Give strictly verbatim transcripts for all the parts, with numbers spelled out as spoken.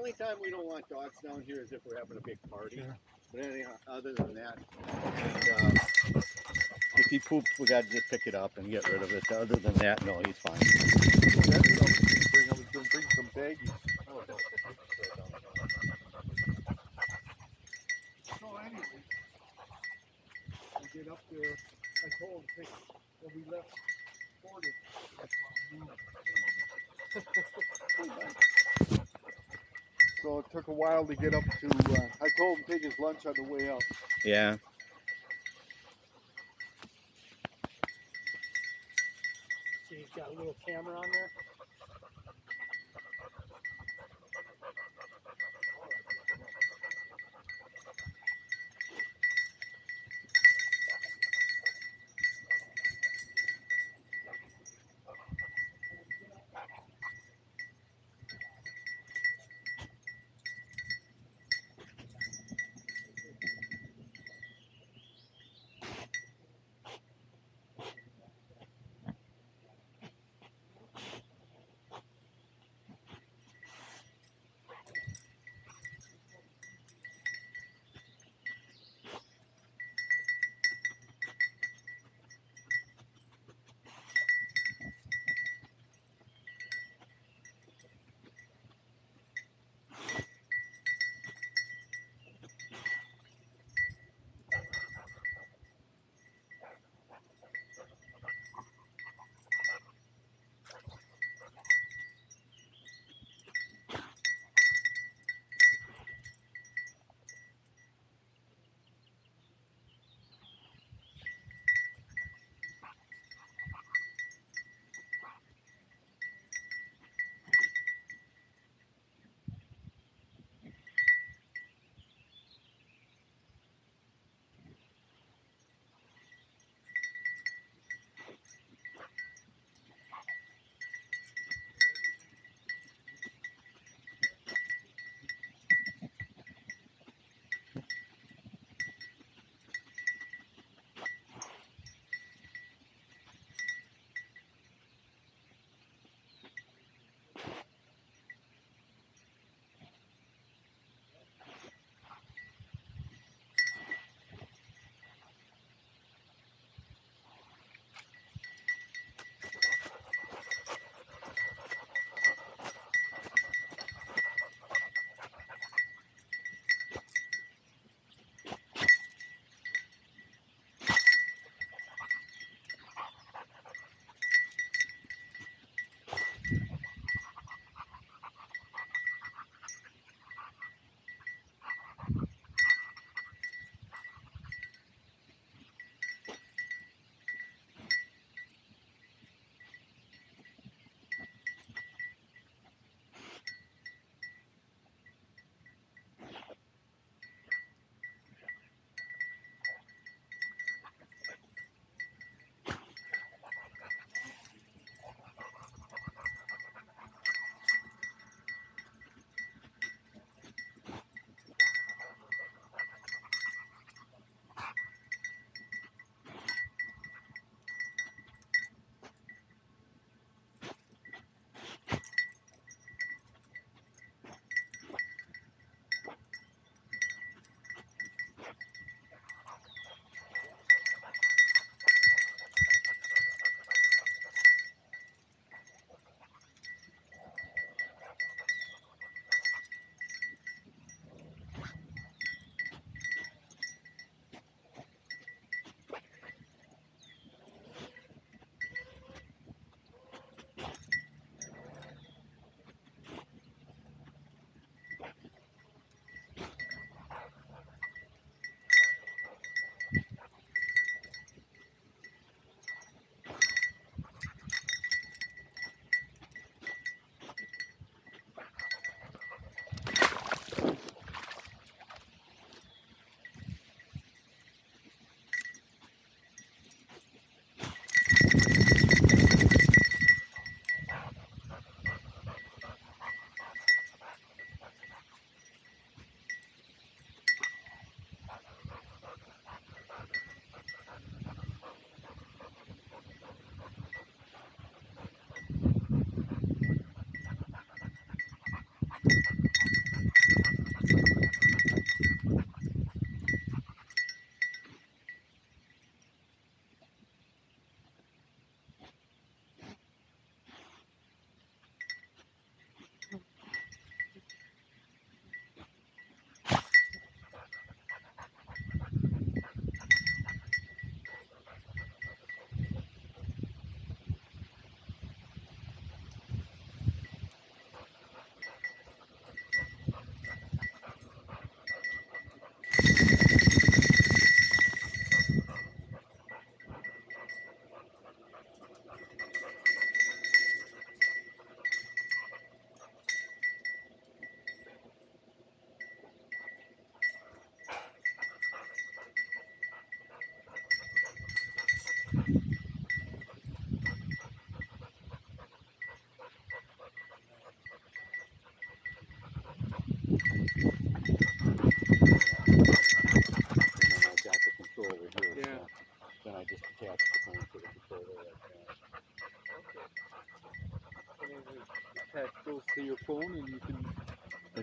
only time we don't want dogs down here is if we're having a big party. Sure. But anything other than that, and, uh, if he poops, we got to just pick it up and get rid of it. Other than that, no, he's fine. That's what I was gonna bring. I was gonna bring some baggies. Oh, no. So anyway, we get up there. I told him, hey, when we left Portage, So it took a while to get up to. Uh, I told him to take his lunch on the way out. Yeah. see, he's got a little camera on there.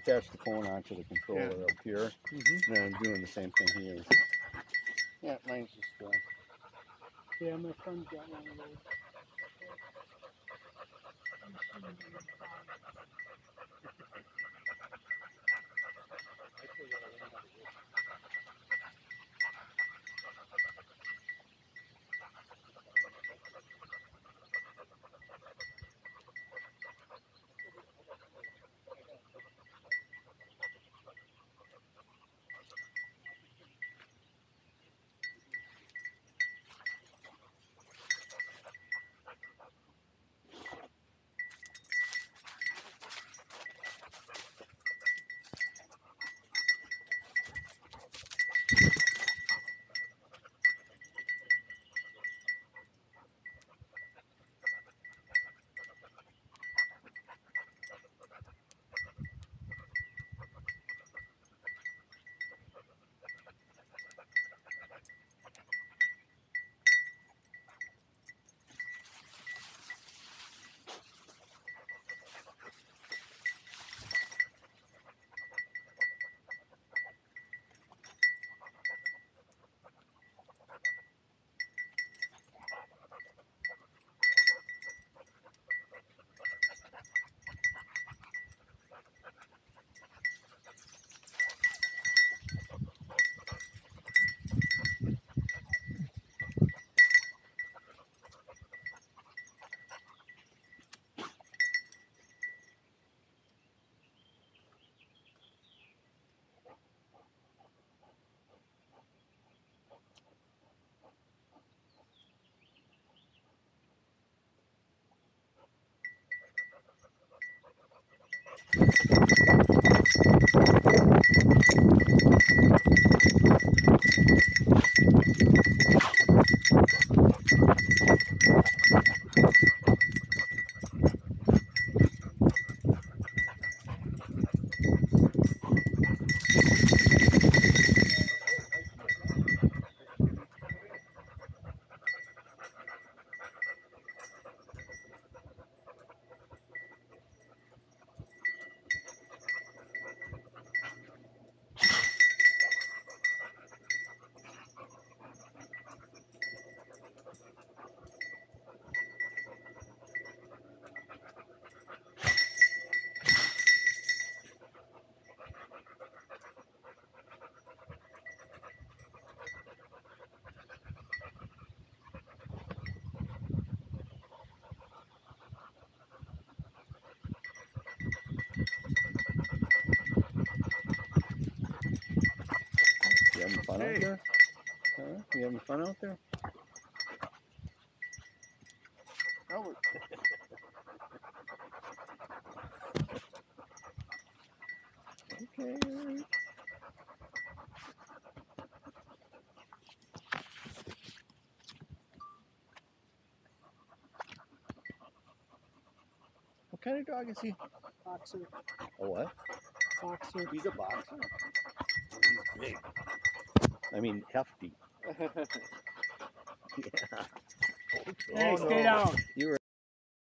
attach the phone onto the controller Yeah. up here, Mm-hmm. and then I'm doing the same thing here. Yeah, mine's just. Uh, Yeah, my friend's got one of those. you having fun Hey. out there? Huh? You having fun out there? Albert. Okay. all right. What kind of dog is he? Boxer, A what? boxer. He's a boxer. He's big. I mean, hefty. Yeah. Hey, Oh, stay no. down. You were